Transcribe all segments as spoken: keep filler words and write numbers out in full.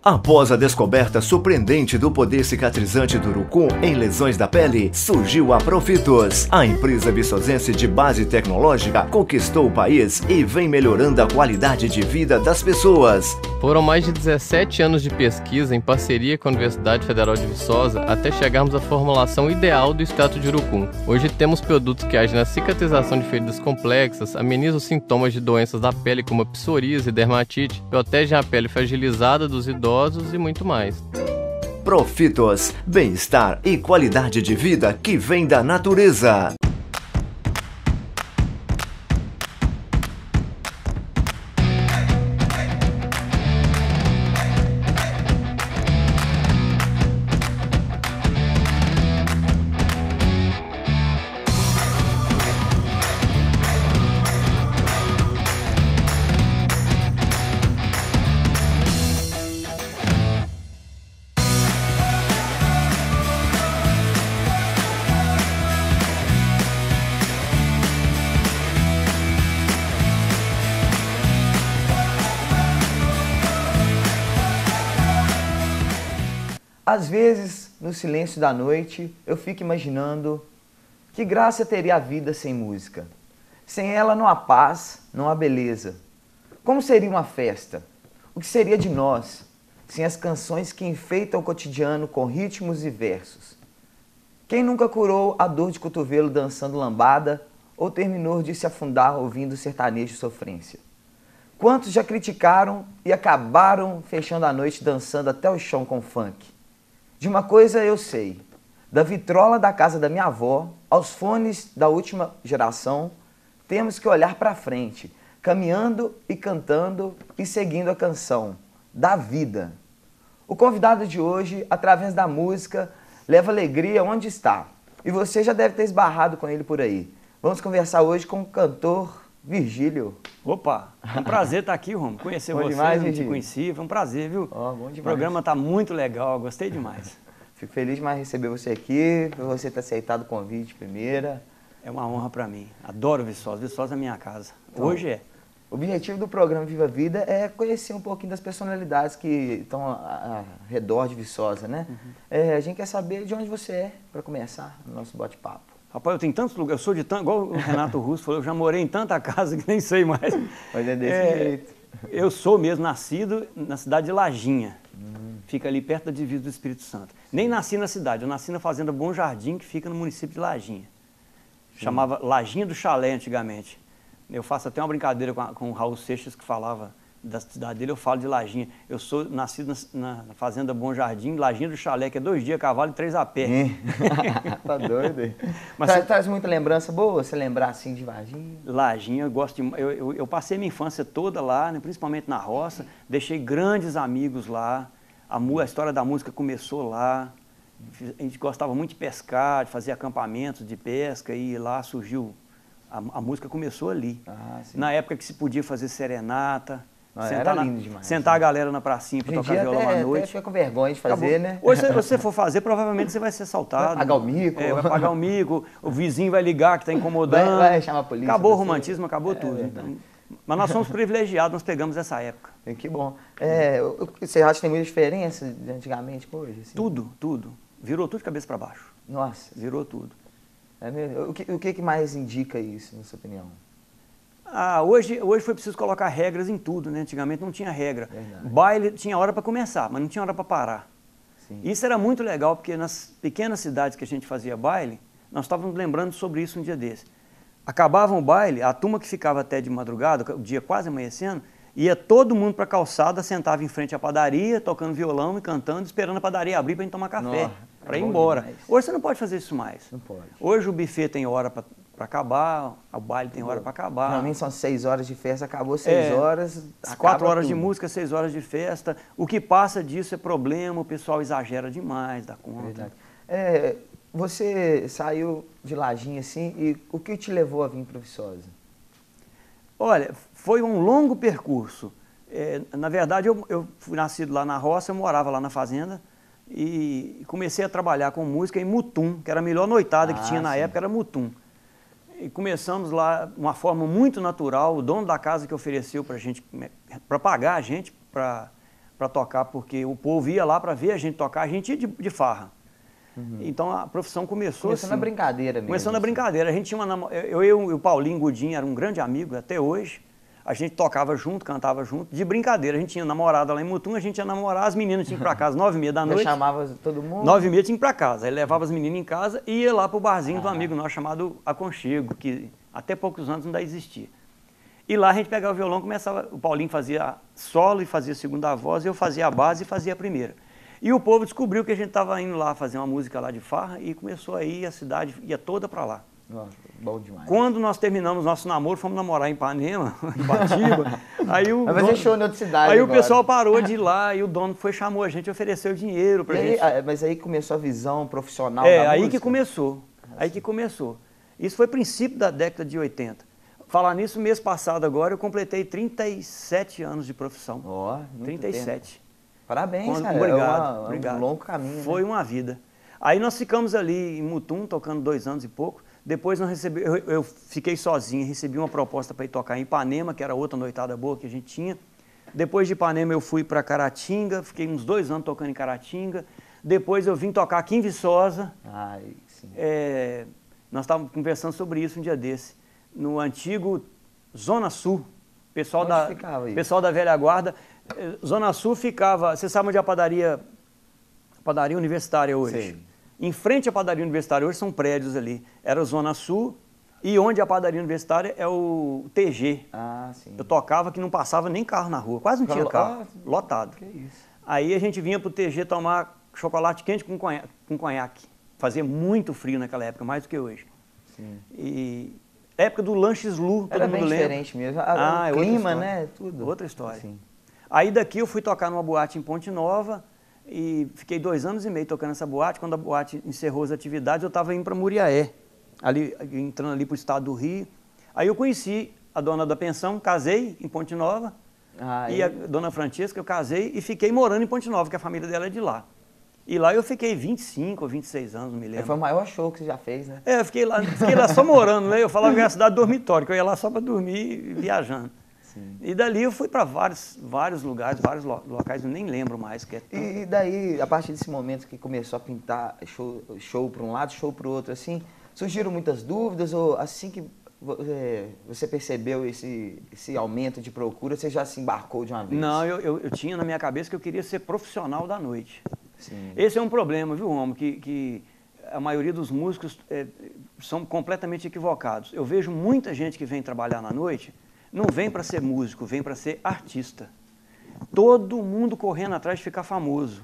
Após a descoberta surpreendente do poder cicatrizante do urucum em lesões da pele, surgiu a Profitos. A empresa viçosense de base tecnológica conquistou o país e vem melhorando a qualidade de vida das pessoas. Foram mais de dezessete anos de pesquisa em parceria com a Universidade Federal de Viçosa até chegarmos à formulação ideal do extrato de urucum. Hoje temos produtos que agem na cicatrização de feridas complexas, amenizam os sintomas de doenças da pele como a psoríase e dermatite, protegem a pele fragilizada dos idosos e muito mais. Profitos, bem-estar e qualidade de vida que vem da natureza. Às vezes, no silêncio da noite, eu fico imaginando que graça teria a vida sem música. Sem ela não há paz, não há beleza. Como seria uma festa? O que seria de nós sem as canções que enfeitam o cotidiano com ritmos e versos? Quem nunca curou a dor de cotovelo dançando lambada ou terminou de se afundar ouvindo sertanejo sofrência? Quantos já criticaram e acabaram fechando a noite dançando até o chão com funk? De uma coisa eu sei, da vitrola da casa da minha avó aos fones da última geração, temos que olhar para frente, caminhando e cantando e seguindo a canção da vida. O convidado de hoje, através da música, leva alegria onde está. E você já deve ter esbarrado com ele por aí. Vamos conversar hoje com o cantor Virgílio. Opa, é um prazer estar aqui, Romo. Conhecer Bom você, demais, não te Virgílio. conheci, foi um prazer, viu? Ó, bom O demais. programa tá muito legal, gostei demais. Fico feliz demais de receber você aqui, por você ter aceitado o convite de primeira. É uma honra para mim. Adoro Viçosa, Viçosa é minha casa. Então, Hoje é. O objetivo do programa Viva a Vida é conhecer um pouquinho das personalidades que estão ao redor de Viçosa, né? Uhum. É, a gente quer saber de onde você é, para começar o nosso bate-papo. Rapaz, eu tenho tantos lugares, eu sou de tanto, igual o Renato Russo falou, eu já morei em tanta casa que nem sei mais. Mas é desse É, jeito. Eu sou mesmo nascido na cidade de Lajinha, hum. Fica ali perto da divisa do Espírito Santo. Sim. Nem nasci na cidade, eu nasci na fazenda Bom Jardim, que fica no município de Lajinha. Sim. Chamava Lajinha do Chalé antigamente. Eu faço até uma brincadeira com, a, com o Raul Seixas, que falava da cidade dele, eu falo de Lajinha. Eu sou nascido na, na fazenda Bom Jardim, Lajinha do Chalé, que é dois dias a cavalo e três a pé. É. Tá doido aí. Mas Tra, você... Traz muita lembrança boa, você lembrar assim de Lajinha? Lajinha, eu gosto de... Eu, eu, eu passei minha infância toda lá, né, principalmente na roça, deixei grandes amigos lá, a, a história da música começou lá, a gente gostava muito de pescar, de fazer acampamentos de pesca, e lá surgiu, a, a música começou ali. Ah, na época que se podia fazer serenata, Ah, sentar, era na, lindo demais, sentar né? a galera na pracinha para tocar violão até, à noite. Até fica com vergonha de fazer, Acabou. né? Hoje, se você for fazer, provavelmente você vai ser assaltado. Vai pagar o mico. É, vai pagar o mico, o vizinho vai ligar que está incomodando. Vai, vai chamar a polícia. Acabou o você. romantismo, acabou É, tudo. é Então, mas nós somos privilegiados, nós pegamos essa época. Que bom. É, você acha que tem muita diferença de antigamente com hoje? Assim? Tudo, tudo. Virou tudo de cabeça para baixo. Nossa. Virou tudo. É mesmo? O que, o que mais indica isso, na sua opinião? Ah, hoje, hoje foi preciso colocar regras em tudo, né? Antigamente não tinha regra. Verdade. Baile tinha hora para começar, mas não tinha hora para parar. Sim. Isso era muito legal, porque nas pequenas cidades que a gente fazia baile, nós estávamos lembrando sobre isso um dia desse. Acabava o baile, a turma que ficava até de madrugada, o dia quase amanhecendo, ia todo mundo para a calçada, sentava em frente à padaria, tocando violão e cantando, esperando a padaria abrir para a gente tomar café, para ir embora. Demais. Hoje você não pode fazer isso mais. Não pode. Hoje o buffet tem hora para acabar, o baile tem hora para acabar. Normalmente são seis horas de festa, acabou seis é, horas, quatro horas tudo. de música, seis horas de festa. O que passa disso é problema, o pessoal exagera demais da conta. Verdade. É, você saiu de Lajinha assim, e o que te levou a vir para Viçosa? Olha, foi um longo percurso. É, na verdade, eu, eu fui nascido lá na roça, eu morava lá na fazenda e comecei a trabalhar com música em Mutum, que era a melhor noitada ah, que tinha na sim. época, era Mutum. E começamos lá de uma forma muito natural, o dono da casa que ofereceu para gente, para pagar a gente, para para tocar, porque o povo ia lá para ver a gente tocar, a gente ia de, de farra. Uhum. Então a profissão começou Começou assim, na brincadeira mesmo. Começou na assim. brincadeira. A gente tinha uma namo... eu, eu e o Paulinho Godinho era um grande amigo até hoje. A gente tocava junto, cantava junto, de brincadeira. A gente tinha namorada lá em Mutum, a gente ia namorar, as meninas tinham que ir para casa nove e meia da noite. Já chamava todo mundo? Nove e meia tinha que ir para casa. Aí levava as meninas em casa e ia lá pro barzinho ah. do amigo nosso chamado Aconchego, que até poucos anos ainda existia. E lá a gente pegava o violão, começava, o Paulinho fazia solo e fazia a segunda voz, e eu fazia a base e fazia a primeira. E o povo descobriu que a gente estava indo lá fazer uma música lá de farra e começou aí, a cidade ia toda para lá. Nossa, bom demais. Quando nós terminamos nosso namoro, fomos namorar em Ipanema, em Batiba. Aí o Mas dono, show na outra cidade Aí agora. O pessoal parou de ir lá e o dono foi, chamou a gente e ofereceu dinheiro pra e gente. Aí, mas aí começou a visão profissional é, da aí música? que começou. Aí que começou. Isso foi princípio da década de oitenta. Falar nisso, mês passado agora, eu completei trinta e sete anos de profissão. Ó, oh, muito trinta e sete. Tempo. Parabéns, Quando, cara. Obrigado, é uma, obrigado. um longo caminho. Foi né? uma vida. Aí nós ficamos ali em Mutum, tocando dois anos e pouco. Depois nós recebi, eu, eu fiquei sozinho, recebi uma proposta para ir tocar em Ipanema, que era outra noitada boa que a gente tinha. Depois de Ipanema eu fui para Caratinga, fiquei uns dois anos tocando em Caratinga. Depois eu vim tocar aqui em Viçosa. Ai, sim. É, nós estávamos conversando sobre isso um dia desse. No antigo Zona Sul, pessoal, onde da, ficava isso? pessoal da velha guarda. Zona Sul ficava, você sabe onde é a padaria, a padaria universitária hoje? Sei. Em frente à padaria universitária, hoje são prédios ali. Era a Zona Sul e onde a padaria universitária é o T G. Ah, sim. Eu tocava que não passava nem carro na rua, quase não tinha carro, lotado. Que isso. Aí a gente vinha pro T G tomar chocolate quente com conhaque. Com conhaque. Fazia muito frio naquela época, mais do que hoje. Sim. E época do lanche Slu, todo Era mundo bem lembra. diferente mesmo. Ah, o é clima, outra né? Tudo. Outra história. Sim. Aí daqui eu fui tocar numa boate em Ponte Nova e fiquei dois anos e meio tocando nessa boate. Quando a boate encerrou as atividades, eu estava indo para Muriaé, ali, entrando ali para o estado do Rio. Aí eu conheci a dona da pensão, casei em Ponte Nova. Ah, e a dona Francesca, eu casei e fiquei morando em Ponte Nova, que a família dela é de lá. E lá eu fiquei vinte e cinco ou vinte e seis anos, não me lembro. Foi o maior show que você já fez, né? É, eu fiquei lá, fiquei lá só morando, né? Eu falava que era a cidade dormitório, que eu ia lá só para dormir viajando. Sim. E dali eu fui para vários, vários lugares, vários lo locais, eu nem lembro mais. Que é tão... E daí, a partir desse momento que começou a pintar show, show para um lado, show para o outro, assim, surgiram muitas dúvidas ou assim que é, você percebeu esse, esse aumento de procura, você já se embarcou de uma vez? Não, eu, eu, eu tinha na minha cabeça que eu queria ser profissional da noite. Sim. Esse é um problema, viu, homem, que, que a maioria dos músicos é, são completamente equivocados. Eu vejo muita gente que vem trabalhar na noite, não vem para ser músico, vem para ser artista. Todo mundo correndo atrás de ficar famoso.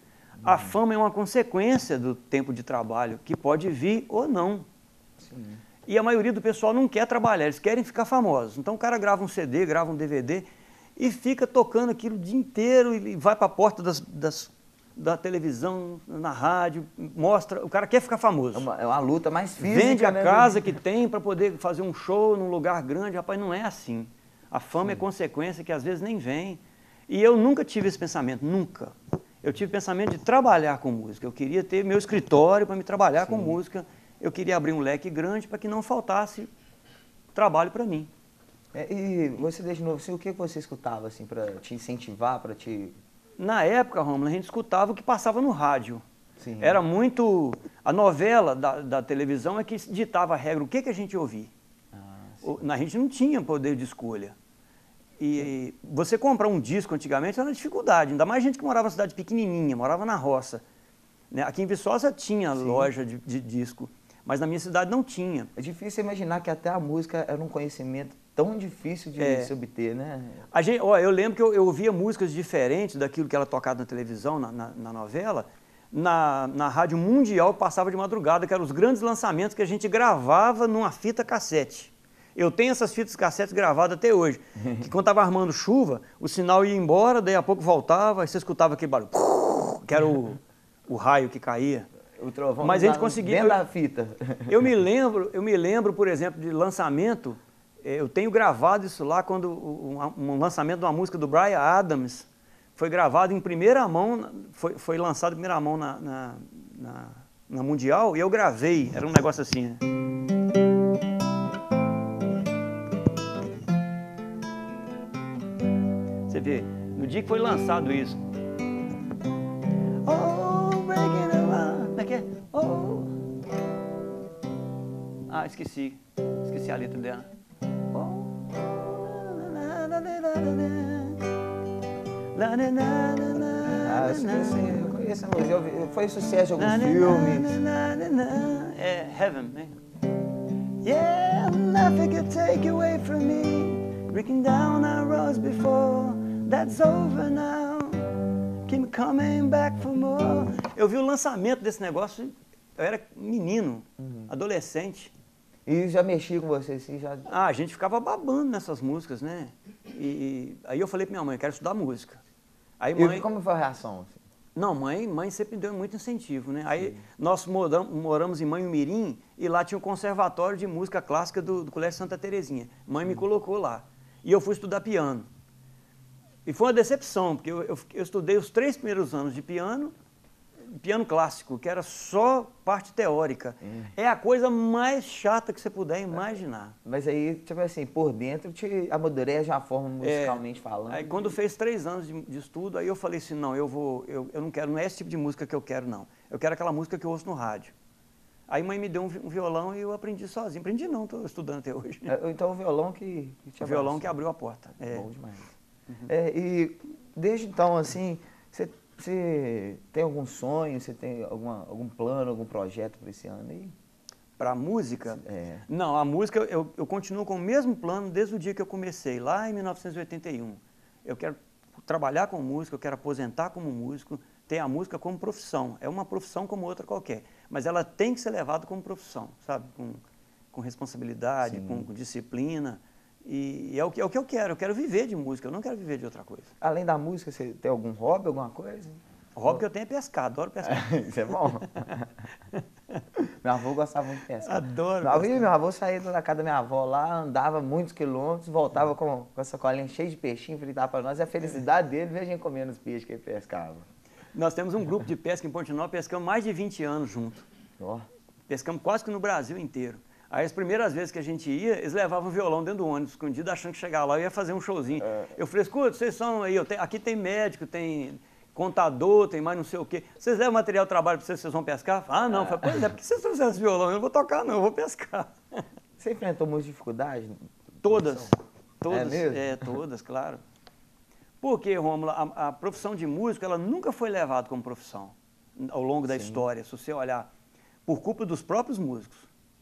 A Uhum. fama é uma consequência do tempo de trabalho, que pode vir ou não. Sim. E a maioria do pessoal não quer trabalhar, eles querem ficar famosos. Então o cara grava um C D, grava um D V D e fica tocando aquilo o dia inteiro e vai para a porta das, das, da televisão, na rádio, mostra, o cara quer ficar famoso. É uma, é uma luta mais física, Vende a né? casa que tem para poder fazer um show num lugar grande. Rapaz, não é assim. A fama Sim. é consequência que às vezes nem vem. E eu nunca tive esse pensamento, nunca. Eu tive o pensamento de trabalhar com música. Eu queria ter meu escritório para me trabalhar Sim. com música. Eu queria abrir um leque grande para que não faltasse trabalho para mim. É, e você, desde novo, assim, o que você escutava assim, para te incentivar, para te... Na época, Romulo, a gente escutava o que passava no rádio. Sim. Era muito... A novela da, da televisão é que ditava a regra, o que, que a gente ia ouvir. Ah, a gente não tinha poder de escolha. E Sim. você comprar um disco antigamente era uma dificuldade, ainda mais gente que morava em cidade pequenininha, morava na roça. Né? Aqui em Viçosa tinha Sim. loja de, de disco, mas na minha cidade não tinha. É difícil imaginar que até a música era um conhecimento tão difícil de é. se obter, né? A gente, ó, eu lembro que eu, eu ouvia músicas diferentes daquilo que era tocado na televisão, na, na, na novela, na, na Rádio Mundial, que passava de madrugada, que eram os grandes lançamentos que a gente gravava numa fita cassete. Eu tenho essas fitas cassetes gravadas até hoje, que quando estava armando chuva, o sinal ia embora, daí a pouco voltava, aí você escutava aquele barulho, que era o, o raio que caía. O trovão. Mas a gente conseguia... Dentro da fita. Eu me lembro, eu me lembro, por exemplo, de lançamento, eu tenho gravado isso lá, quando um, um lançamento de uma música do Bryan Adams foi gravado em primeira mão, foi, foi lançado em primeira mão na, na, na, na Mundial, e eu gravei, era um negócio assim, né? Você vê, no dia que foi lançado isso, Ah, esqueci. Esqueci a letra dela. Ah, eu esqueci, eu conheço a música, eu vi- foi sucesso de alguns filmes. É Heaven, né? Yeah, nothing can take you away from me. Breaking down our roads before, that's over now. Keep coming back for more. Eu vi o lançamento desse negócio, eu era menino, Uhum. adolescente. E já mexi com você, assim, já... Ah, a gente ficava babando nessas músicas, né? E, e aí eu falei pra minha mãe, quero estudar música. Aí mãe... E como foi a reação? Assim? Não, mãe, mãe sempre deu muito incentivo, né? Aí Sim. nós moramos, moramos em Manhumirim e lá tinha um conservatório de música clássica do, do Colégio Santa Terezinha. Mãe me colocou lá. E eu fui estudar piano. E foi uma decepção, porque eu, eu, eu estudei os três primeiros anos de piano, piano clássico, que era só parte teórica. Hum. É a coisa mais chata que você puder imaginar. Mas aí, tipo assim, por dentro te amadurece uma forma musicalmente é, falando. Aí quando fez três anos de, de estudo, aí eu falei assim, não, eu vou, eu, eu não quero, não é esse tipo de música que eu quero, não. Eu quero aquela música que eu ouço no rádio. Aí mãe me deu um, um violão e eu aprendi sozinho. Aprendi não, estou estudando até hoje. É, então o violão que, que te O violão que abriu a porta. É. Bom demais. Uhum. É, e desde então, assim, você... Você tem algum sonho, você tem alguma, algum plano, algum projeto para esse ano aí? Para música? É. Não, a música eu, eu continuo com o mesmo plano desde o dia que eu comecei, lá em mil novecentos e oitenta e um. Eu quero trabalhar com música, eu quero aposentar como músico, ter a música como profissão. É uma profissão como outra qualquer, mas ela tem que ser levada como profissão, sabe? Com, com responsabilidade, com, com disciplina. E é o, que, é o que eu quero, eu quero viver de música, eu não quero viver de outra coisa. Além da música, você tem algum hobby, alguma coisa? O hobby que eu tenho é pescar, adoro pescar. Isso é bom. Meu avô gostava muito de pescar. Adoro meu avô, pescar. Meu avô saía da casa da minha avó lá, andava muitos quilômetros, voltava com, com essa colinha cheia de peixinho, fritar para nós. E a felicidade dele, ver a gente comendo os peixes que ele pescava. Nós temos um grupo de pesca em Pontinol, pescamos mais de vinte anos juntos. Oh. Pescamos quase que no Brasil inteiro. Aí as primeiras vezes que a gente ia, eles levavam o violão dentro do ônibus, escondido, achando que chegava lá e ia fazer um showzinho. É. Eu falei, escuta, vocês são aí, eu tenho, aqui tem médico, tem contador, tem mais não sei o quê. Vocês levam material de trabalho para vocês, vocês vão pescar? Ah, não. É. Falei, pois é, por que vocês trouxeram esse violão? Eu não vou tocar não, eu vou pescar. Você enfrentou muitas dificuldades? Todas. Todas, é, mesmo? é, todas, claro. Porque, Rômulo, a, a profissão de músico, ela nunca foi levada como profissão ao longo da Sim. história, se você olhar, por culpa dos próprios músicos.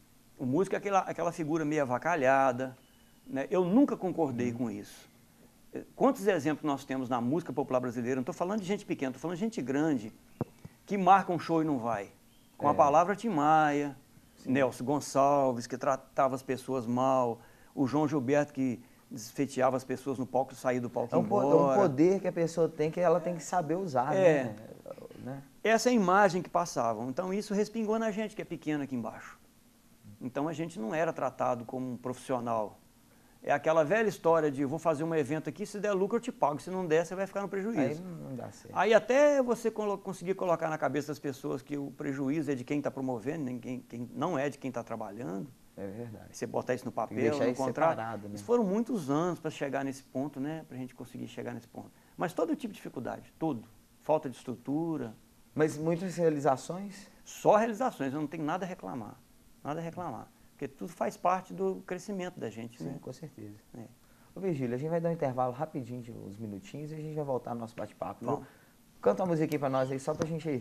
O músico é aquela, aquela figura meio avacalhada, né? Eu nunca concordei hum. com isso. Quantos exemplos nós temos na música popular brasileira? Não estou falando de gente pequena, estou falando de gente grande, que marca um show e não vai. Com é. a palavra Tim Maia, Sim. Nelson Gonçalves, que tratava as pessoas mal, o João Gilberto, que desfeteava as pessoas no palco e saía do palco é um embora. É um poder que a pessoa tem, que ela tem que saber usar, é. né? né? Essa é a imagem que passavam. Então isso respingou na gente, que é pequena aqui embaixo. Então a gente não era tratado como um profissional. É aquela velha história de vou fazer um evento aqui, se der lucro eu te pago, se não der você vai ficar no prejuízo. Aí não dá certo. Aí até você conseguir colocar na cabeça das pessoas que o prejuízo é de quem está promovendo, ninguém, quem, não é de quem está trabalhando. É verdade. Você botar isso no papel, deixar no isso contrato. Separado, né? Isso foram muitos anos para chegar nesse ponto, né? Para a gente conseguir chegar nesse ponto. Mas todo tipo de dificuldade, tudo. Falta de estrutura. Mas muitas realizações? Só realizações, eu não tenho nada a reclamar. Nada a reclamar. Porque tudo faz parte do crescimento da gente, Sim, né? com certeza. É. Ô, Virgílio, a gente vai dar um intervalo rapidinho, de uns minutinhos, e a gente vai voltar no nosso bate-papo. Canta uma musiquinha pra nós aí, só pra gente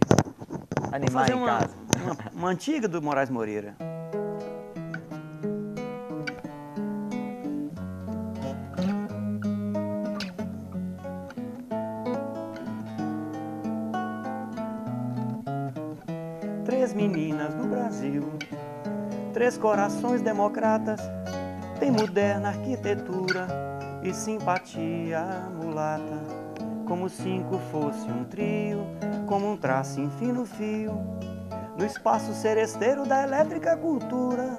animar em uma, casa. Uma, uma antiga do Moraes Moreira. Três meninas do Brasil, três corações democratas, tem moderna arquitetura e simpatia mulata. Como cinco fosse um trio, como um traço em fino fio, no espaço seresteiro da elétrica cultura.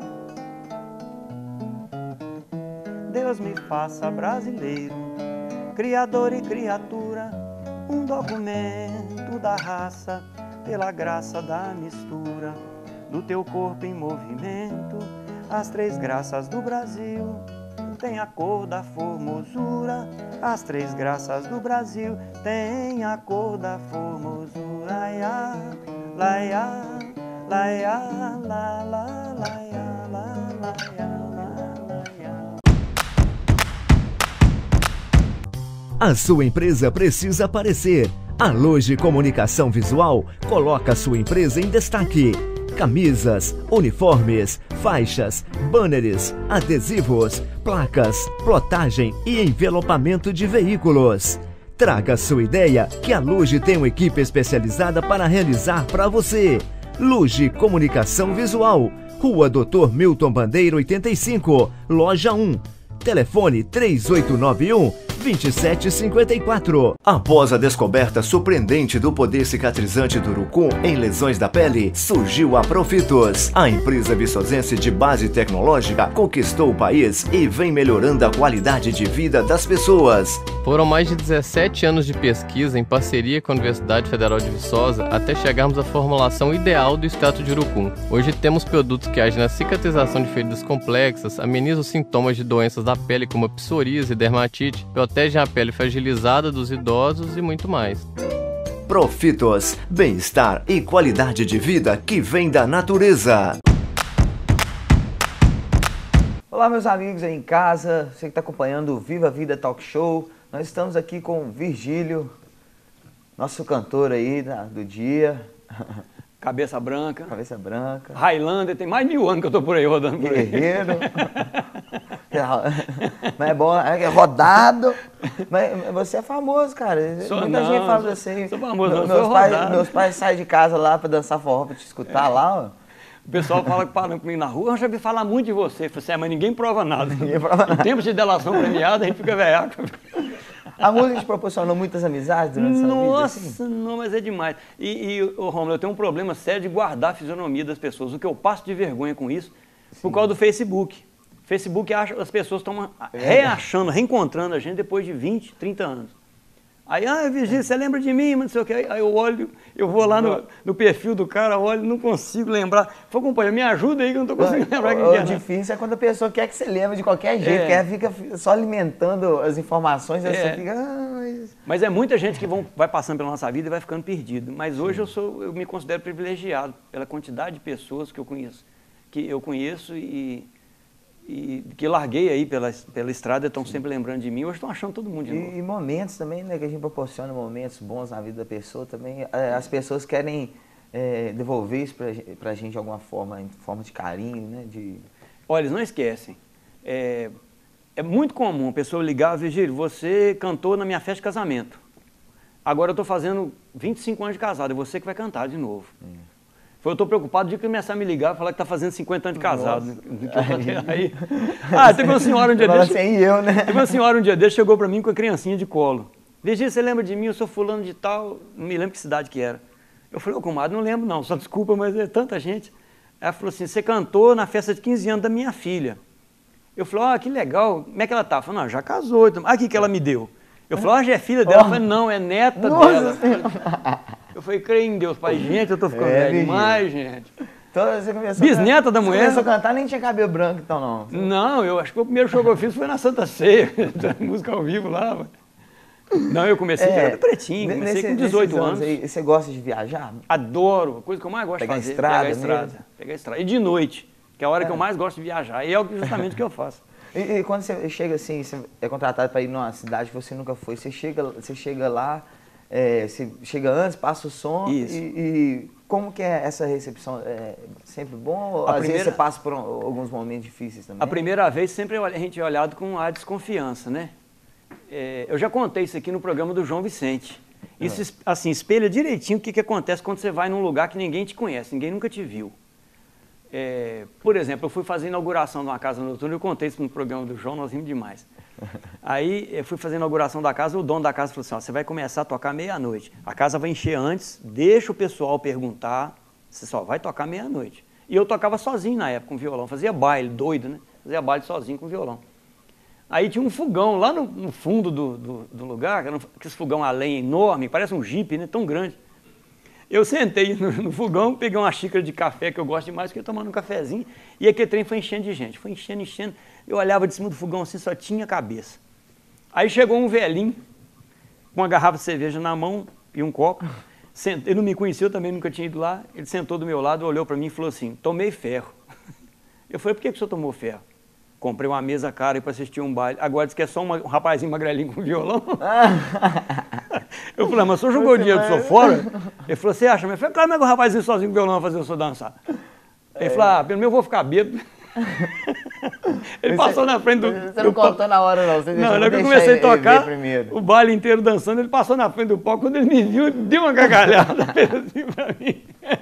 Deus me faça brasileiro, criador e criatura, um documento da raça, pela graça da mistura do teu corpo em movimento. As três graças do Brasil tem a cor da formosura. As três graças do Brasil tem a cor da formosura. Laia, laia, laia, la, la, laia, la, la. A sua empresa precisa aparecer. A Loge Comunicação Visual coloca a sua empresa em destaque. Camisas, uniformes, faixas, banners, adesivos, placas, plotagem e envelopamento de veículos. Traga sua ideia que a Loge tem uma equipe especializada para realizar para você. Loge Comunicação Visual, Rua doutor Milton Bandeira oitenta e cinco, Loja um. Telefone três oito nove um, dois sete cinco quatro. Após a descoberta surpreendente do poder cicatrizante do urucum em lesões da pele, surgiu a Profitos. A empresa viçosense de base tecnológica conquistou o país e vem melhorando a qualidade de vida das pessoas. Foram mais de dezessete anos de pesquisa em parceria com a Universidade Federal de Viçosa até chegarmos à formulação ideal do extrato de urucum. Hoje temos produtos que agem na cicatrização de feridas complexas, amenizam os sintomas de doenças da pele como a psoríase e dermatite, protegem a pele fragilizada dos idosos e muito mais. Profitos, bem-estar e qualidade de vida que vem da natureza. Olá, meus amigos aí em casa, você que está acompanhando o Viva a Vida Talk Show. Nós estamos aqui com o Virgílio, nosso cantor aí da, do dia. Cabeça branca. Cabeça branca. Highlander, tem mais de mil anos que eu tô por aí rodando por aí. Guerreiro. Mas é bom, é rodado. Mas você é famoso, cara. Sou Muita não, gente fala sou, assim. Sou famoso, não, meus, sou pais, rodado. meus pais saem de casa lá pra dançar forró, pra te escutar é. lá, ó. O pessoal fala parando comigo na rua, eu já vi falar muito de você. Eu falei assim, mas ninguém prova nada. Ninguém prova nada. Em tempos de delação premiada, a gente fica velhaco. A música te proporcionou muitas amizades durante essa vida? Nossa, assim? não, mas é demais. E, e ô, Romulo, eu tenho um problema sério de guardar a fisionomia das pessoas. O que eu passo de vergonha com isso, Sim. por causa do Facebook. O Facebook, acha, as pessoas estão é. reachando, reencontrando a gente depois de vinte, trinta anos. Aí, ah, Virgílio, você lembra de mim? Mas não sei o que. Aí eu olho, eu vou lá no, no perfil do cara, olho, não consigo lembrar. Falei, companheiro, me ajuda aí que eu não estou conseguindo lembrar quem o, que é. O difícil é quando a pessoa quer que você lembre de qualquer jeito, é. quer fica só alimentando as informações, aí é. você fica... Ah, mas... mas é muita gente que vão, vai passando pela nossa vida e vai ficando perdido. Mas hoje eu, sou, eu me considero privilegiado pela quantidade de pessoas que eu conheço. Que eu conheço e... e que larguei aí pela, pela estrada, estão sempre lembrando de mim, hoje estão achando todo mundo de novo. E, e momentos também, né, que a gente proporciona momentos bons na vida da pessoa também, as pessoas querem é, devolver isso pra, pra gente de alguma forma, em forma de carinho, né, de... Olha, eles não esquecem, é, é muito comum a pessoa ligar, Virgílio, você cantou na minha festa de casamento, agora eu estou fazendo vinte e cinco anos de casado, é você que vai cantar de novo. Hum. Eu estou preocupado de começar a me ligar e falar que está fazendo cinquenta anos de casado. Né? Aí, ah, teve uma senhora um dia desse. Sem eu, né? Teve uma senhora um dia desse, chegou para mim com a criancinha de colo. Virgílio, você lembra de mim? Eu sou fulano de tal, não me lembro que cidade que era. Eu falei, ô comadre, não lembro não, só desculpa, mas é tanta gente. Ela falou assim, você cantou na festa de quinze anos da minha filha. Eu falei, ó, oh, que legal, como é que ela tá? Eu falei, não, já casou. Ah, o que que ela me deu? Eu falei, ó, oh, já é filha dela? Oh. Eu falei, não, é neta Nossa dela. Eu falei, creio em Deus, pai. Gente, eu tô ficando é, velho demais, gente. Então, você começou Bisneta a... da mulher. Você começou a cantar, nem tinha cabelo branco, então não. Não, eu acho que o primeiro show que eu fiz foi na Santa Ceia, música ao vivo lá. Não, eu comecei é, era pretinho, comecei nesse, com dezoito anos. anos. Aí, você gosta de viajar? Adoro, a coisa que eu mais gosto pegar de fazer. Estrada pegar estrada mesmo. Pegar a estrada. E de noite, que é a hora é. que eu mais gosto de viajar. E é justamente o que eu faço. E, e quando você chega assim, você é contratado para ir numa cidade que você nunca foi, você chega, você chega lá, é, você chega antes, passa o som e, e como que é essa recepção? É sempre bom ou às primeira, vezes você passa por um, alguns momentos difíceis também? A primeira vez sempre a gente é olhado com a desconfiança, né? É, eu já contei isso aqui no programa do João Vicente. Isso é. assim, espelha direitinho o que, que acontece quando você vai num lugar que ninguém te conhece, ninguém nunca te viu. É, por exemplo, eu fui fazer a inauguração de uma casa noturna, eu contei isso no programa do João, nós rimos demais. Aí eu fui fazer a inauguração da casa, o dono da casa falou assim, ó, você vai começar a tocar meia-noite, a casa vai encher antes, deixa o pessoal perguntar, você só vai tocar meia-noite. E eu tocava sozinho na época com violão, fazia baile, doido, né? Fazia baile sozinho com violão. Aí tinha um fogão lá no, no fundo do, do, do lugar, que era um, aquele fogão a lenha enorme, parece um jipe, né? Tão grande. Eu sentei no, no fogão, peguei uma xícara de café que eu gosto demais, fiquei tomando um cafezinho, e aquele trem foi enchendo de gente, foi enchendo, enchendo. Eu olhava de cima do fogão assim, só tinha cabeça. Aí chegou um velhinho, com uma garrafa de cerveja na mão e um copo. Sent... Ele não me conheceu, também nunca tinha ido lá. Ele sentou do meu lado, olhou para mim e falou assim, tomei ferro. Eu falei, por que que o senhor tomou ferro? comprei uma mesa cara para assistir um baile. Agora diz que é só uma, um rapazinho magrelinho com violão. Eu falei, mas o senhor jogou o dinheiro do senhor fora? Ele falou, você acha? Eu falei, claro, como é que o rapazinho sozinho com violão vai fazer o senhor dançar? Ele falou, ah, pelo menos eu vou ficar bêbado. Ele Você, passou na frente do... Você não do contou na hora, não. Você não, na hora que eu comecei a tocar, o baile inteiro dançando, ele passou na frente do palco. Quando ele me viu, ele deu uma gargalhada, fez assim pra mim.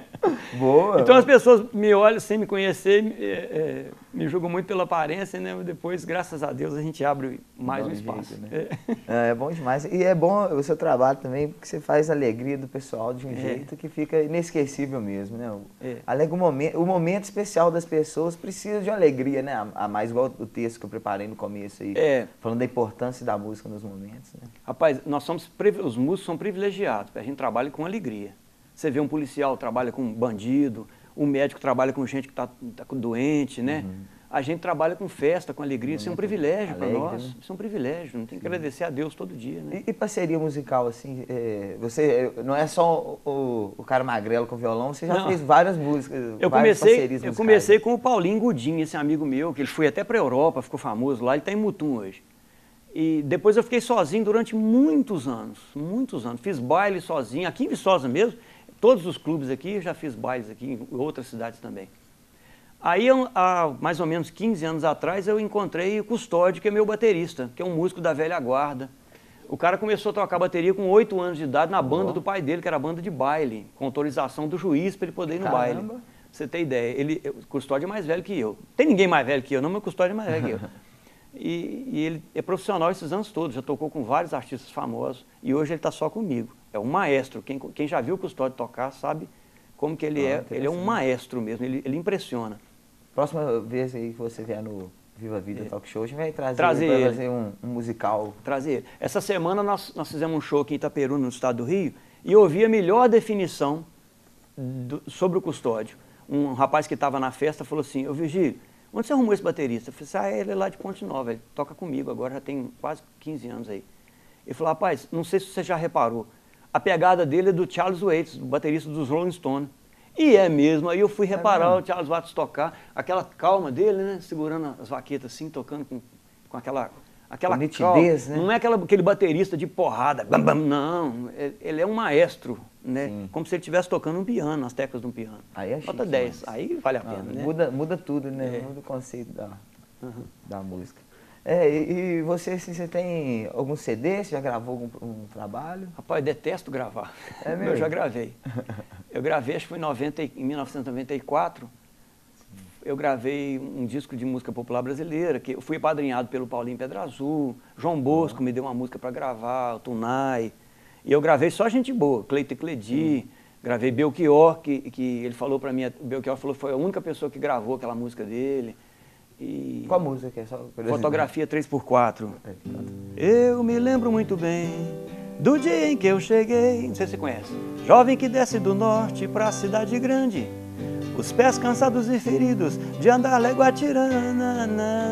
Boa. Então as pessoas me olham sem me conhecer, é, é, me julgam muito pela aparência, né? Mas depois, graças a Deus, a gente abre mais um espaço. Jeito, né? é. É bom demais. E é bom o seu trabalho também, porque você faz a alegria do pessoal de um é. jeito que fica inesquecível mesmo, né? É. Alega o, momento, o momento especial das pessoas precisa de uma alegria, né? A, a mais igual o texto que eu preparei no começo aí, é. falando da importância da música nos momentos, né? Rapaz, nós somos, os músicos são privilegiados, a gente trabalha com alegria. Você vê um policial trabalha com bandido, um médico trabalha com gente que está tá doente, né? Uhum. A gente trabalha com festa, com alegria. Isso é um privilégio para nós. Né? Isso é um privilégio. Não tem que agradecer a Deus todo dia, né? E, e parceria musical, assim, é, você não é só o, o cara magrelo com violão, você já não. fez várias músicas, eu várias comecei, parcerias musicais. Eu comecei com o Paulinho Godinho, esse amigo meu, que ele foi até para a Europa, ficou famoso lá, ele está em Mutum hoje. E depois eu fiquei sozinho durante muitos anos, muitos anos. Fiz baile sozinho, aqui em Viçosa mesmo. Todos os clubes aqui, eu já fiz bailes aqui, em outras cidades também. Aí, há mais ou menos quinze anos atrás, eu encontrei o Custódio, que é meu baterista, que é um músico da velha guarda. O cara começou a tocar bateria com oito anos de idade na banda oh. do pai dele, que era a banda de baile, com autorização do juiz para ele poder ir no Caramba. baile. Pra você ter ideia, ele, o Custódio é mais velho que eu. Tem ninguém mais velho que eu, não, mas o Custódio é mais velho que eu. E, e ele é profissional esses anos todos, já tocou com vários artistas famosos e hoje ele está só comigo. É um maestro, quem, quem já viu o Custódio tocar sabe como que ele ah, é, ele é um maestro mesmo, ele, ele impressiona. Próxima vez aí que você vier no Viva a Vida é. Talk Show, a gente vai trazer, trazer ele para fazer um, um musical. Trazer ele. Essa semana nós, nós fizemos um show aqui em Itaperuna, no estado do Rio, e eu ouvi a melhor definição do, sobre o Custódio. Um rapaz que estava na festa falou assim, ô Virgílio, onde você arrumou esse baterista? Eu falei assim, ah, ele é lá de Ponte Nova, ele toca comigo agora, já tem quase quinze anos aí. Ele falou, rapaz, não sei se você já reparou, a pegada dele é do Charles Waits, o baterista dos Rolling Stones. E é mesmo, aí eu fui reparar é o Charles Waits tocar, aquela calma dele, né, segurando as vaquetas assim, tocando com, com aquela, aquela nitidez, calma. Né? Não é aquela, aquele baterista de porrada, bam, bam, não, ele é um maestro, né, Sim. como se ele estivesse tocando um piano, nas teclas de um piano. Aí é chique, Nota dez, mas... aí vale a ah, pena, né? Muda, muda tudo, né, é. muda o conceito da, uhum. da música. É, e, e você, assim, você tem algum C D? Você já gravou algum um trabalho? Rapaz, eu detesto gravar. É mesmo? Eu já gravei. Eu gravei, acho que foi em, noventa, em mil novecentos e noventa e quatro. Eu gravei um disco de música popular brasileira, que eu fui apadrinhado pelo Paulinho Pedra Azul. João Bosco uhum. me deu uma música para gravar, o Tunai. E eu gravei só gente boa, Cleito e Cledi. Uhum. Gravei Belchior, que, que ele falou para mim, o Belchior falou que foi a única pessoa que gravou aquela música dele. E qual música que é? Só Fotografia três por quatro. Eu me lembro muito bem do dia em que eu cheguei, não sei se você conhece. Jovem que desce do norte pra cidade grande, os pés cansados e feridos de andar légua tirana.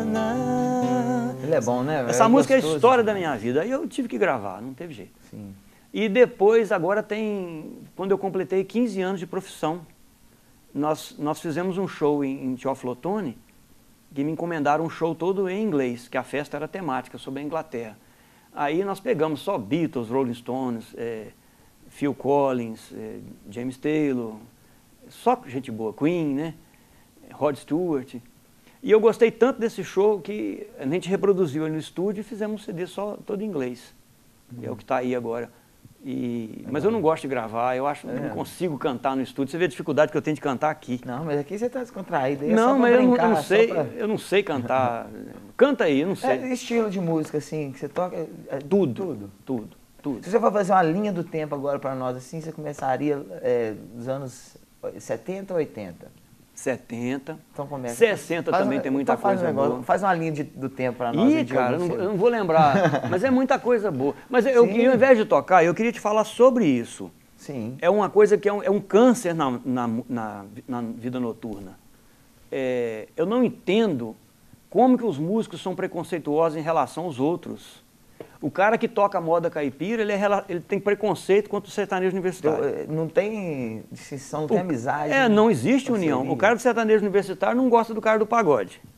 Ele é bom, né? Essa é música gostoso. É a história da minha vida. Aí eu tive que gravar, não teve jeito. Sim. E depois, agora tem, quando eu completei quinze anos de profissão, nós, nós fizemos um show em, em Teoflotone, que me encomendaram um show todo em inglês, que a festa era temática, sobre a Inglaterra. Aí nós pegamos só Beatles, Rolling Stones, é, Phil Collins, é, James Taylor, só gente boa, Queen, né? Rod Stewart. E eu gostei tanto desse show que a gente reproduziu aí no estúdio e fizemos um C D só todo em inglês. Uhum. É o que está aí agora. E, mas eu não gosto de gravar, eu acho que é. não consigo cantar no estúdio. Você vê a dificuldade que eu tenho de cantar aqui. Não, mas aqui você está descontraído. Não, é só mas brincar, eu, não, eu não sei, pra... eu não sei cantar. Canta aí, eu não sei. É estilo de música, assim, que você toca? É tudo, tudo, tudo, tudo. Se você for fazer uma linha do tempo agora para nós, assim, você começaria é, dos anos setenta ou oitenta? setenta. Então começa. sessenta faz também uma, tem muita então coisa um negócio, boa. Faz uma linha de, do tempo para nós. Ih, cara, eu não, eu não vou lembrar, mas é muita coisa boa. Mas eu, eu, ao invés de tocar, eu queria te falar sobre isso. Sim. É uma coisa que é um, é um câncer na, na, na, na vida noturna. É, eu não entendo como que os músicos são preconceituosos em relação aos outros. O cara que toca moda caipira, ele, é, ele tem preconceito contra o sertanejo universitário. Não tem distinção, não tem o, amizade. É, não existe parceria. união. O cara do sertanejo universitário não gosta do cara do pagode.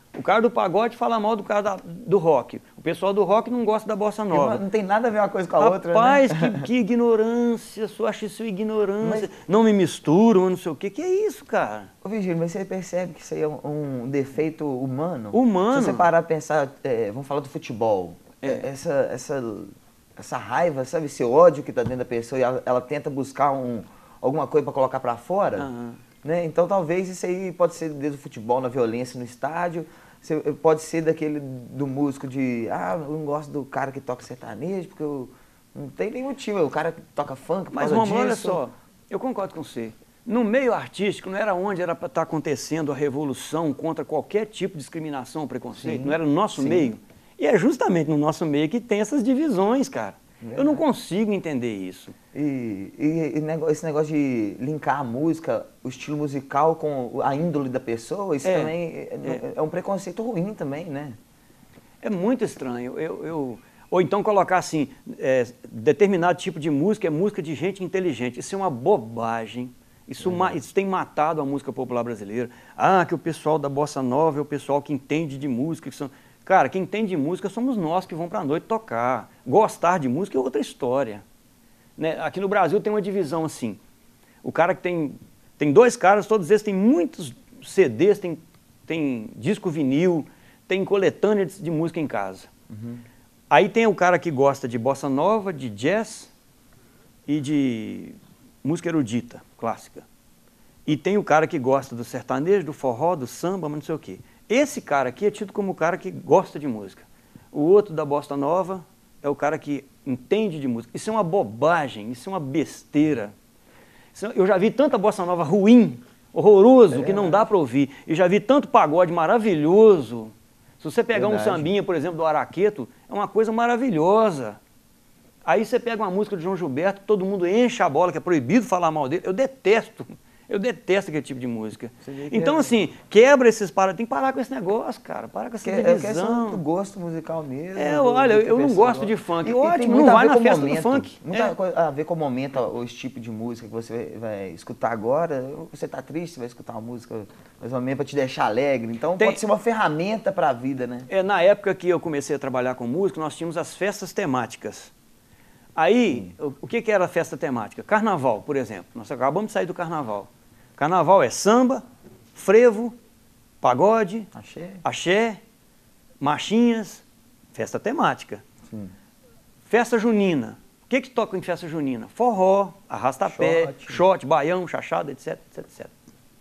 O cara do pagode fala mal do cara da, do rock. O pessoal do rock não gosta da bossa nova. Não tem nada a ver uma coisa com a Rapaz, outra, né? Rapaz, que, que ignorância, eu acho isso ignorância. Mas... Não me misturam, não sei o quê. Que é isso, cara? Ô, Virgílio, mas você percebe que isso aí é um, um defeito humano? Humano. Se você parar a pensar, é, vamos falar do futebol. É. Essa, essa, essa raiva, sabe? Esse ódio que tá dentro da pessoa e ela, ela tenta buscar um, alguma coisa para colocar para fora. Uhum. Né? Então talvez isso aí pode ser desde o futebol, na violência no estádio, pode ser daquele do músico de, ah, eu não gosto do cara que toca sertanejo, porque eu, não tem nem motivo, o cara que toca funk, mas Romulo, olha só, eu concordo com você, no meio artístico não era onde era para estar acontecendo a revolução contra qualquer tipo de discriminação ou preconceito, sim, não era no nosso sim. meio, e é justamente no nosso meio que tem essas divisões, cara. Verdade. Eu não consigo entender isso. E, e, e esse negócio de linkar a música, o estilo musical com a índole da pessoa, isso é, também é, é. é um preconceito ruim também, né? É muito estranho. Eu, eu, ou então colocar assim, é, determinado tipo de música é música de gente inteligente. Isso é uma bobagem. Isso, é. isso tem matado a música popular brasileira. Ah, que o pessoal da bossa nova é o pessoal que entende de música, que são... Cara, quem entende de música somos nós que vão para a noite tocar. Gostar de música é outra história. Né? Aqui no Brasil tem uma divisão assim. O cara que tem... Tem dois caras, todos eles têm muitos C Ds, tem, tem disco vinil, tem coletânea de, de música em casa. Uhum. Aí tem o cara que gosta de bossa nova, de jazz e de música erudita, clássica. E tem o cara que gosta do sertanejo, do forró, do samba, mas não sei o quê. Esse cara aqui é tido como o cara que gosta de música. O outro da bossa nova é o cara que entende de música. Isso é uma bobagem, isso é uma besteira. Isso, eu já vi tanta bossa nova ruim, horroroso, é, que não dá para ouvir. E já vi tanto pagode maravilhoso. Se você pegar Verdade. um sambinha, por exemplo, do Araqueto, é uma coisa maravilhosa. Aí você pega uma música de João Gilberto, todo mundo enche a bola, que é proibido falar mal dele. Eu detesto. Eu detesto aquele tipo de música. Então, é... assim, quebra esses paradas. Tem que parar com esse negócio, cara. Para com essa que, divisão. É questão do gosto musical mesmo. É, do, olha, do eu não gosto de funk. E, Ótimo, não vai na festa momento, do funk. Muita é. coisa a ver com o momento, o tipo de música que você vai, vai escutar agora. Você está triste, você vai escutar uma música mais ou menos para te deixar alegre. Então, Tem... pode ser uma ferramenta para a vida, né? É, na época que eu comecei a trabalhar com música, nós tínhamos as festas temáticas. Aí, o, o que, que era a festa temática? Carnaval, por exemplo. Nós acabamos de sair do carnaval. Carnaval é samba, frevo, pagode, axé, axé marchinhas, festa temática. Sim. Festa junina. O que que toca em festa junina? Forró, arrasta-pé, shot. shot, baião, chachada, etc, etc, etcétera.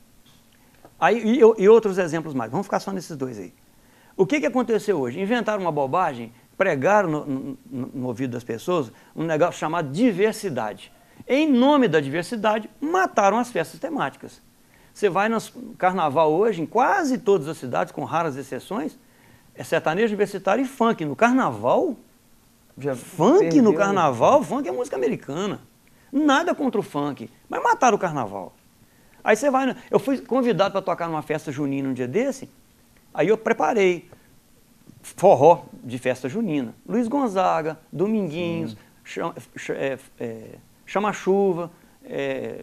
Aí, e, e outros exemplos mais. Vamos ficar só nesses dois aí. O que que aconteceu hoje? Inventaram uma bobagem, pregaram no, no, no ouvido das pessoas um negócio chamado diversidade. Em nome da diversidade, mataram as festas temáticas. Você vai no carnaval hoje, em quase todas as cidades, com raras exceções, é sertanejo universitário e funk. No carnaval, Já funk perdeu. no carnaval, funk é música americana. Nada contra o funk, mas mataram o carnaval. Aí você vai... Eu fui convidado para tocar numa festa junina um dia desse, aí eu preparei forró de festa junina. Luiz Gonzaga, Dominguinhos, chama, é, é, chama-chuva, é,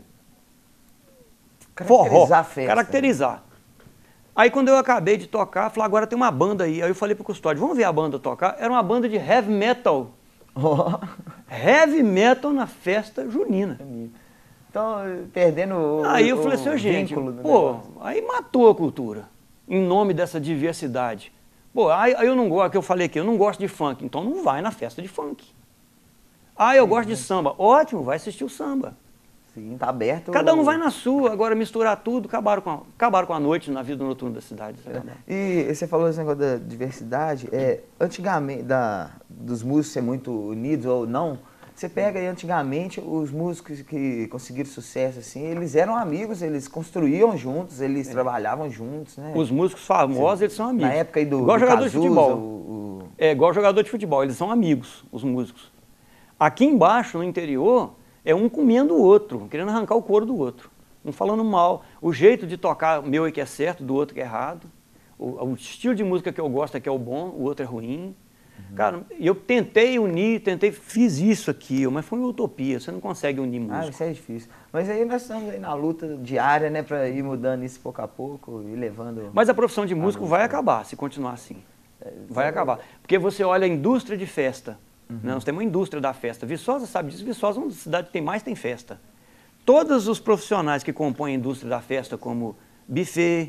forró, a festa. Caracterizar. Aí quando eu acabei de tocar, falei, agora tem uma banda aí. Aí eu falei pro custódio, vamos ver a banda tocar? Era uma banda de heavy metal. Oh. Heavy metal na festa junina. Então, perdendo o Aí eu falei assim, gente, pô, negócio. Aí matou a cultura, em nome dessa diversidade. Pô, aí, aí eu não gosto, que eu falei aqui, eu não gosto de funk, então não vai na festa de funk. Ah, eu Sim, gosto de samba. Ótimo, vai assistir o samba. Sim, tá aberto. Cada um vai na sua, agora misturar tudo, acabaram com a, acabaram com a noite na vida noturna da cidade. É. E você falou esse negócio da diversidade, é, antigamente, da, dos músicos ser muito unidos ou não, você pega aí antigamente os músicos que conseguiram sucesso, assim, eles eram amigos, eles construíam juntos, eles é. trabalhavam juntos, né? Os músicos famosos, eles são amigos. Na época aí do, igual do jogador Cazuza, de futebol. O, o... É, igual jogador de futebol, eles são amigos, os músicos. Aqui embaixo, no interior, é um comendo o outro, querendo arrancar o couro do outro, um falando mal. O jeito de tocar meu é que é certo, do outro que é errado. O, o estilo de música que eu gosto é que é o bom, o outro é ruim. Uhum. Cara, eu tentei unir, tentei, fiz isso aqui, mas foi uma utopia, você não consegue unir música. Ah, isso é difícil. Mas aí nós estamos aí na luta diária, né, para ir mudando isso pouco a pouco e levando... Mas a profissão de músico vai acabar, se continuar assim. Vai acabar. Porque você olha a indústria de festa, uhum. né? Nós temos uma indústria da festa. Viçosa sabe disso, Viçosa é uma cidade que tem mais tem festa. Todos os profissionais que compõem a indústria da festa, como buffet,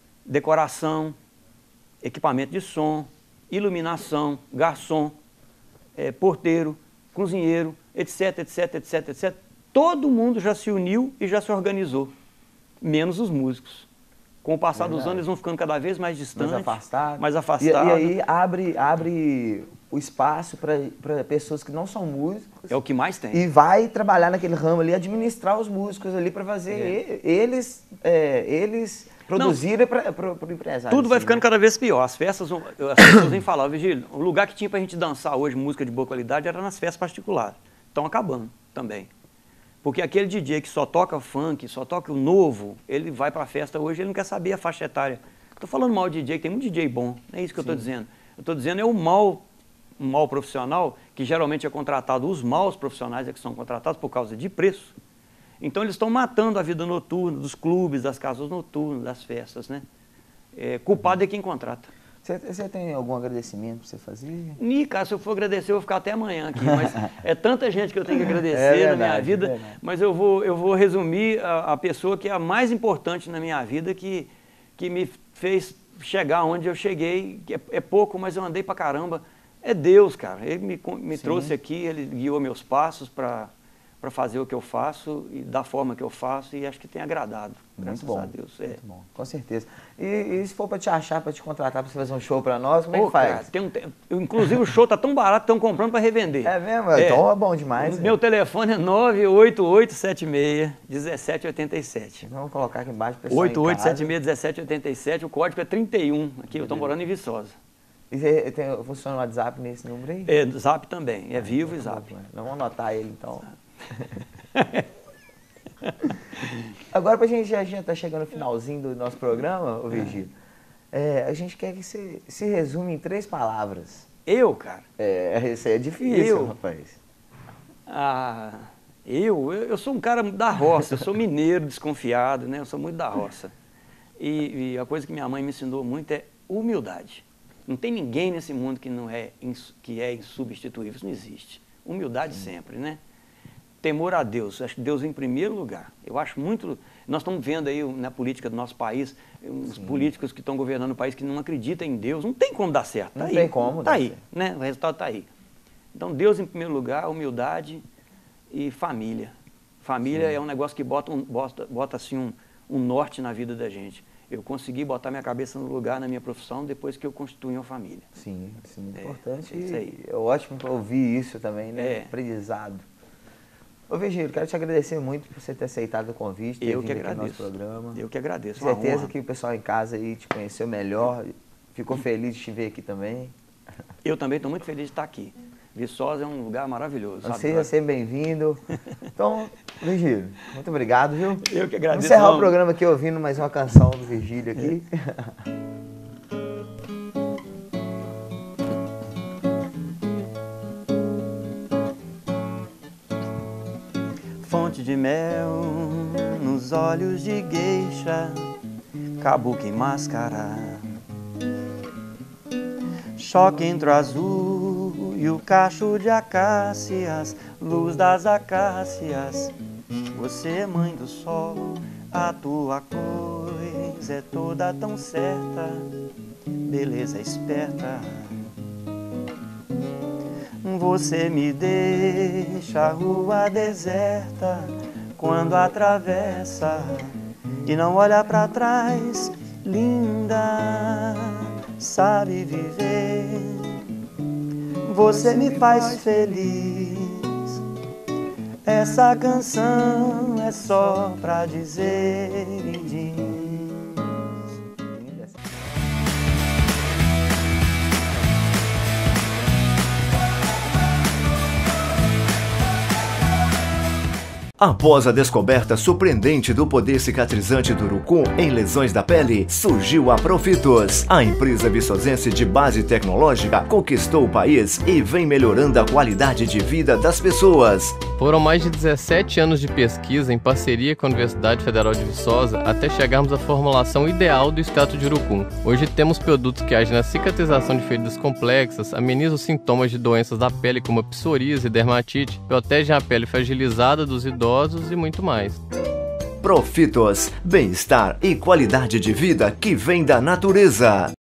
decoração, equipamento de som, iluminação, garçom, é, porteiro, cozinheiro, etc, etc, etc, etc. Todo mundo já se uniu e já se organizou, menos os músicos. Com o passar Verdade. dos anos, eles vão ficando cada vez mais distantes, mais afastados. Mais afastados. E, e aí abre, abre o espaço para pessoas que não são músicos. É o que mais tem. E vai trabalhar naquele ramo ali, administrar os músicos ali para fazer é. eles, é, eles produzirem para o empresário. Tudo vai assim, ficando né? cada vez pior. As festas, as pessoas vêm falar, Virgílio, o lugar que tinha para a gente dançar hoje música de boa qualidade era nas festas particulares. Estão acabando também. Porque aquele D J que só toca funk, só toca o novo, ele vai para a festa hoje, ele não quer saber a faixa etária. Estou falando mal de D J, tem muito D J bom, não é isso que eu estou dizendo. Eu estou dizendo é o mal, um mal profissional, que geralmente é contratado, os maus profissionais é que são contratados por causa de preço. Então eles estão matando a vida noturna, dos clubes, das casas noturnas, das festas, né? É, culpado é quem contrata. Você, você tem algum agradecimento para você fazer? Ih, cara, se eu for agradecer, eu vou ficar até amanhã aqui, mas é tanta gente que eu tenho que agradecer é verdade, na minha vida, é mas eu vou, eu vou resumir a, a pessoa que é a mais importante na minha vida, que, que me fez chegar onde eu cheguei, que é, é pouco, mas eu andei pra caramba, é Deus, cara. Ele me, me trouxe aqui, ele guiou meus passos para para fazer o que eu faço e da forma que eu faço, e acho que tem agradado, graças muito bom, a Deus. É. Muito bom, com certeza. E, e se for para te achar, para te contratar, para você fazer um show para nós, como Ô, é que faz? Cara, tem um, tem, inclusive o show tá tão barato, estão comprando para revender. É mesmo? É. Então é bom demais. Meu é. telefone é nove oito oito sete seis, um sete oito sete. Vamos colocar aqui embaixo para o pessoal oito oito sete seis, um sete oito sete, o código é trinta e um, aqui eu estou morando em Viçosa. E você tem, funciona o WhatsApp nesse número aí? É, Zap também, é Vivo ah, e Zap. Nós vamos anotar ele então. Agora, pra gente, a gente tá chegando no finalzinho do nosso programa, ô Virgílio, é, a gente quer que você se resume em três palavras. Eu, cara? É, isso aí é difícil, eu, rapaz. Ah, eu, eu sou um cara da roça, eu sou mineiro, desconfiado, né? Eu sou muito da roça. E, e a coisa que minha mãe me ensinou muito é humildade. Não tem ninguém nesse mundo que não é, que é insubstituível, isso não existe. Humildade Sim. sempre, né? Temor a Deus, acho que Deus em primeiro lugar. Eu acho muito... Nós estamos vendo aí na política do nosso país, uns Sim. políticos que estão governando o país que não acreditam em Deus. Não tem como dar certo. Tá não aí, tem como Tá aí, certo. né? O resultado está aí. Então, Deus em primeiro lugar, humildade e família. Família Sim. é um negócio que bota, um, bota, bota assim, um, um norte na vida da gente. Eu consegui botar minha cabeça no lugar na minha profissão depois que eu constituí uma família. Sim, isso é muito é, importante. É, isso aí. É ótimo para ouvir isso também, né? É. Aprendizado. Ô Virgílio, quero te agradecer muito por você ter aceitado o convite, ter eu vindo que aqui no agradeço. nosso programa. Eu que agradeço. Tenho certeza que o pessoal em casa aí te conheceu melhor, ficou feliz de te ver aqui também. Eu também estou muito feliz de estar aqui. Viçosa é um lugar maravilhoso. Seja sempre bem-vindo. Então, Virgílio, muito obrigado, viu? Eu que agradeço. Vamos encerrar não. o programa aqui ouvindo mais uma canção do Virgílio aqui. Fonte de mel nos olhos de gueixa, kabuki máscara. Choque entre o azul e o cacho de acácias, luz das acácias. Você é mãe do sol, a tua coisa é toda tão certa, beleza esperta. Você me deixa a rua deserta quando atravessa e não olha pra trás, linda, sabe viver. Você me faz feliz. Essa canção é só pra dizer e diz. Após a descoberta surpreendente do poder cicatrizante do urucum em lesões da pele, surgiu a Profitos. A empresa viçosense de base tecnológica conquistou o país e vem melhorando a qualidade de vida das pessoas. Foram mais de dezessete anos de pesquisa em parceria com a Universidade Federal de Viçosa até chegarmos à formulação ideal do extrato de urucum. Hoje temos produtos que agem na cicatrização de feridas complexas, amenizam os sintomas de doenças da pele como a psoríase e dermatite, protegem a pele fragilizada dos idosos e muito mais. Profitos, bem-estar e qualidade de vida que vem da natureza.